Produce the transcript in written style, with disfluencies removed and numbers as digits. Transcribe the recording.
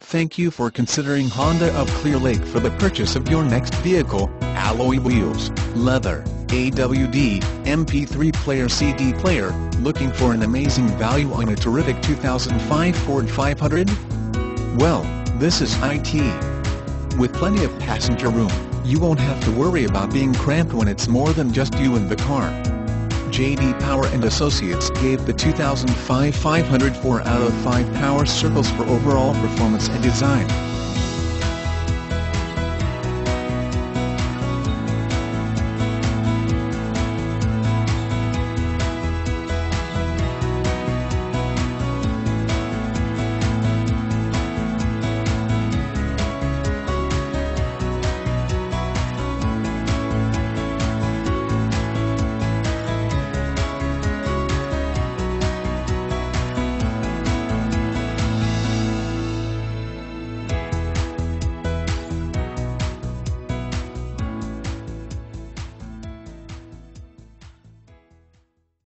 Thank you for considering Honda of Clear Lake for the purchase of your next vehicle. Alloy wheels, leather, AWD, MP3 player, CD player. Looking for an amazing value on a terrific 2005 Ford 500? Well, this is IT. With plenty of passenger room, you won't have to worry about being cramped when it's more than just you and the car. J.D. Power and Associates gave the 2005 500 4 out of 5 power circles for overall performance and design.